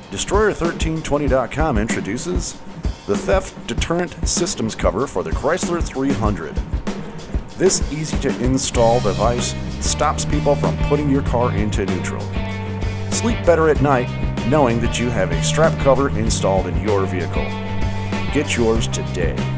Destroyer1320.com introduces the Theft Deterrent Systems cover for the Chrysler 300. This easy-to-install device stops people from putting your car into neutral. Sleep better at night knowing that you have a strap cover installed in your vehicle. Get yours today.